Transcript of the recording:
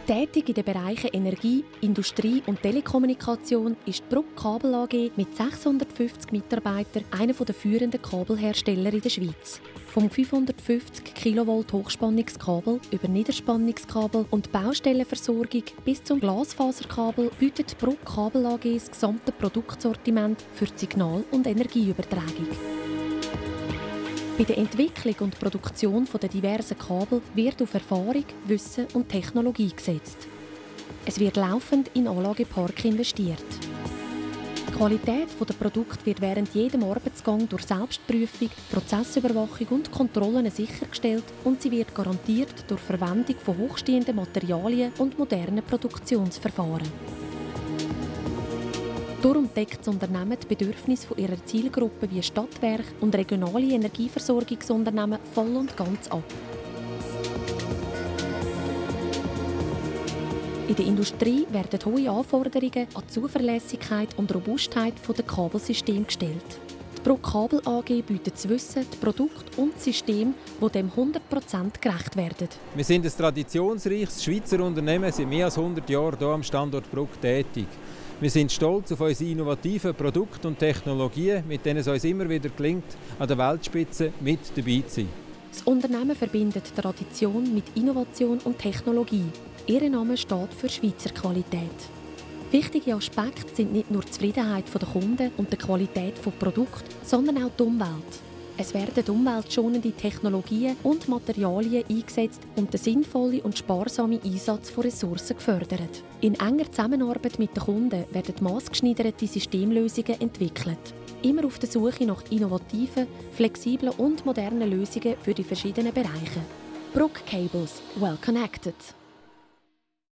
Tätig in den Bereichen Energie, Industrie und Telekommunikation ist die Bruck Kabel AG mit 650 Mitarbeitern einer der führenden Kabelhersteller in der Schweiz. Vom 550 kV Hochspannungskabel über Niederspannungskabel und Baustellenversorgung bis zum Glasfaserkabel bietet die Bruck Kabel AG das gesamte Produktsortiment für die Signal- und Energieübertragung. Bei der Entwicklung und Produktion der diversen Kabel wird auf Erfahrung, Wissen und Technologie gesetzt. Es wird laufend in Anlagepark investiert. Die Qualität der Produkte wird während jedem Arbeitsgang durch Selbstprüfung, Prozessüberwachung und Kontrollen sichergestellt und sie wird garantiert durch Verwendung von hochstehenden Materialien und modernen Produktionsverfahren. Darum deckt das Unternehmen die Bedürfnisse ihrer Zielgruppe wie Stadtwerke und regionale Energieversorgungsunternehmen voll und ganz ab. In der Industrie werden hohe Anforderungen an die Zuverlässigkeit und Robustheit der Kabelsysteme gestellt. Die Bruck Kabel AG bietet das Wissen, die Produkte und das System, die dem 100% gerecht werden. Wir sind ein traditionsreiches Schweizer Unternehmen, sind mehr als 100 Jahre hier am Standort Bruck tätig. Wir sind stolz auf unsere innovativen Produkte und Technologien, mit denen es uns immer wieder gelingt, an der Weltspitze mit dabei zu sein. Das Unternehmen verbindet Tradition mit Innovation und Technologie. Ihr Name steht für Schweizer Qualität. Wichtige Aspekte sind nicht nur die Zufriedenheit der Kunden und die Qualität des Produkts, sondern auch die Umwelt. Es werden umweltschonende Technologien und Materialien eingesetzt und der sinnvolle und sparsame Einsatz von Ressourcen gefördert. In enger Zusammenarbeit mit den Kunden werden maßgeschneiderte Systemlösungen entwickelt. Immer auf der Suche nach innovativen, flexiblen und modernen Lösungen für die verschiedenen Bereiche. Bruck Cables, well connected.